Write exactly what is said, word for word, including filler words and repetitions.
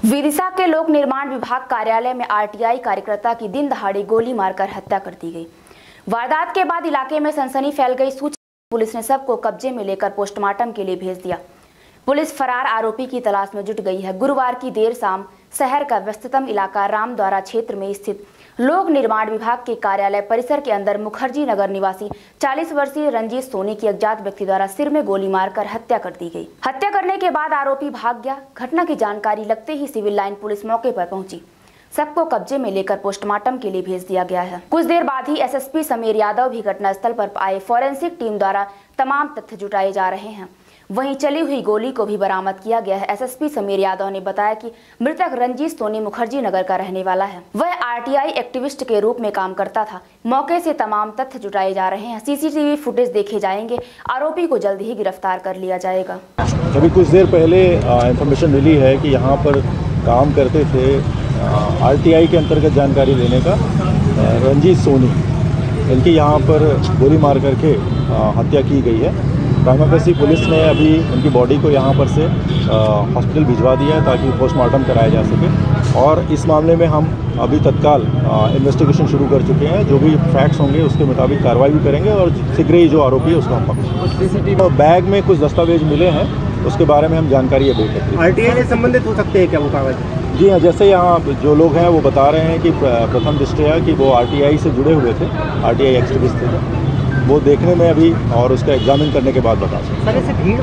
विदिशा के लोक निर्माण विभाग कार्यालय में आरटीआई कार्यकर्ता की दिन दहाड़े गोली मारकर हत्या कर दी गई। वारदात के बाद इलाके में सनसनी फैल गई। सूचना पुलिस ने सबको कब्जे में लेकर पोस्टमार्टम के लिए भेज दिया। पुलिस फरार आरोपी की तलाश में जुट गई है। गुरुवार की देर शाम शहर का व्यस्ततम इलाका रामद्वारा क्षेत्र में स्थित लोक निर्माण विभाग के कार्यालय परिसर के अंदर मुखर्जी नगर निवासी चालीस वर्षीय रंजीत सोनी की अज्ञात व्यक्ति द्वारा सिर में गोली मारकर हत्या कर दी गई। हत्या करने के बाद आरोपी भाग गया। घटना की जानकारी लगते ही सिविल लाइन पुलिस मौके पर पहुंची। सबको कब्जे में लेकर पोस्टमार्टम के लिए भेज दिया गया है। कुछ देर बाद ही एसएसपी समीर यादव भी घटनास्थल पर आए। फॉरेंसिक टीम द्वारा तमाम तथ्य जुटाए जा रहे हैं। वहीं चली हुई गोली को भी बरामद किया गया है। एसएसपी समीर यादव ने बताया कि मृतक रंजीत सोनी मुखर्जी नगर का रहने वाला है। वह आरटीआई एक्टिविस्ट के रूप में काम करता था। मौके से तमाम तथ्य जुटाए जा रहे हैं। सीसीटीवी फुटेज देखे जाएंगे। आरोपी को जल्द ही गिरफ्तार कर लिया जाएगा। अभी कुछ देर पहले इंफॉर्मेशन मिली है कि यहाँ पर काम करते थे आरटीआई के अंतर्गत जानकारी लेने का रंजीत सोनी, इनकी यहाँ पर गोली मार करके हत्या की गई है। प्राइमाफेसी पुलिस ने अभी उनकी बॉडी को यहाँ पर से हॉस्पिटल भिजवा दिया है ताकि पोस्टमार्टम कराया जा सके। और इस मामले में हम अभी तत्काल इन्वेस्टिगेशन शुरू कर चुके हैं। जो भी फैक्ट्स होंगे उसके मुताबिक कार्रवाई भी करेंगे और शीघ्र ही जो आरोपी है उसको हम पकड़ेंगे। तो बैग में कुछ दस्तावेज मिले हैं, उसके बारे में हम जानकारी अभी देते हैं। आरटीआई से संबंधित हो सकते हैं क्या वो कागज? जी हाँ, जैसे यहाँ जो लोग हैं वो बता रहे हैं कि प्रथम दृष्टया कि वो आरटीआई से जुड़े हुए थे, आरटीआई एक्टिविस्ट थे। वो देखने में अभी और उसका एग्जामिन करने के बाद बता सकते हैं।